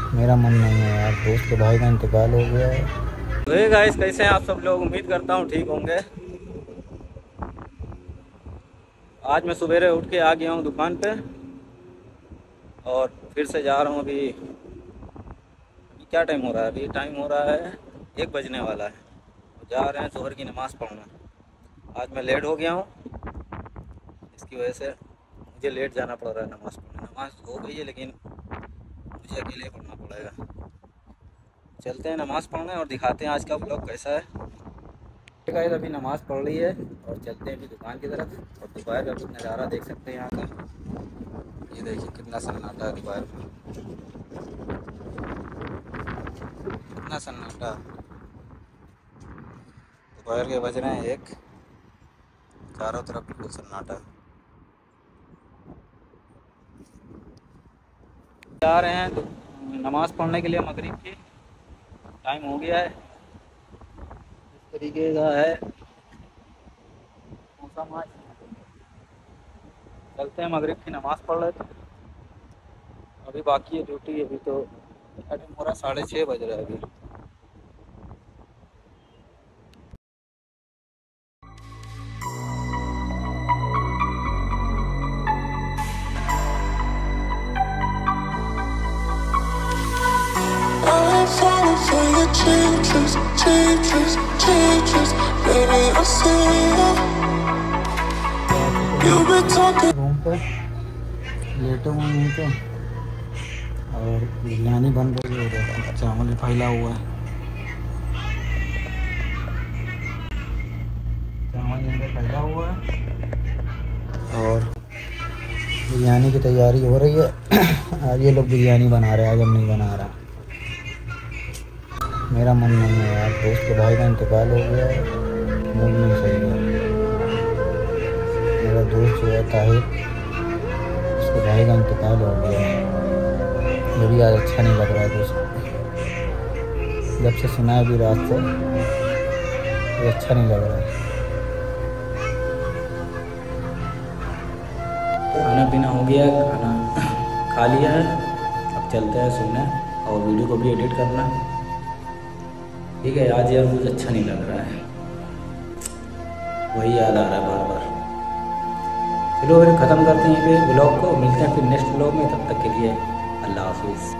मेरा मन नहीं है यार, दोस्त के भाई का इंतकाल हो गया है। तो गाइस, कैसे हैं आप सब लोग? उम्मीद करता हूँ ठीक होंगे। आज मैं सवेरे उठ के आ गया हूँ दुकान पे और फिर से जा रहा हूँ। अभी क्या टाइम हो रहा है? अभी टाइम हो रहा है 1 बजने वाला है। जा रहे हैं ज़ोहर की नमाज़ पढ़ना। आज मैं लेट हो गया हूँ, इसकी वजह से मुझे लेट जाना पड़ रहा है नमाज़ पढ़ने। नमाज़ हो गई है लेकिन मुझे अकेले पढ़ना पड़ेगा। चलते हैं नमाज़ पढ़ने और दिखाते हैं आज का व्लॉग कैसा है। गाइस, अभी नमाज़ पढ़ ली है और चलते हैं अभी दुकान की तरफ। और दोपहर का कुछ नज़ारा देख सकते हैं यहाँ का। ये देखिए कितना सन्नाटा है दोपहर में, कितना सन्नाटा। दोपहर के बज रहे हैं 1, चारों तरफ बिल्कुल सन्नाटा। जा रहे हैं तो नमाज़ पढ़ने के लिए। मगरिब की टाइम हो गया है। इस तरीके का है मौसम आज। चलते हैं मगरिब की नमाज़ पढ़ लेते हैं। अभी बाकी है ड्यूटी। अभी तो टाइम हो रहा है 6:30 बज रहा है अभी। रूम पे लेटे हुए यहीं पे और बिरयानी बन रही है और चावल फैला हुआ है। चावल यहाँ पे फैला हुआ है और बिरयानी की तैयारी हो रही है। आज ये लोग बिरयानी बना रहे हैं, आज हम नहीं बना रहा। मेरा मन नहीं है यार, दोस्त के भाई का इंतकाल हो गया है, मूड नहीं सही है। मेरा दोस्त जो है ताहिर, उसके भाई का इंतकाल हो गया है। मुझे आज अच्छा नहीं लग रहा है दोस्त। जब से सुना है अभी रात से ये अच्छा नहीं लग रहा है। खाना पीना हो गया है, खाना खा लिया है। अब चलते हैं सोने और वीडियो को भी एडिट करना है। ठीक है, आज यार मुझे अच्छा नहीं लग रहा है, वही याद आ रहा है बार बार। चलो फिर ख़त्म करते हैं यहीं पे ब्लॉग को। मिलते हैं फिर नेक्स्ट ब्लॉग में। तब तक के लिए अल्लाह हाफिज़।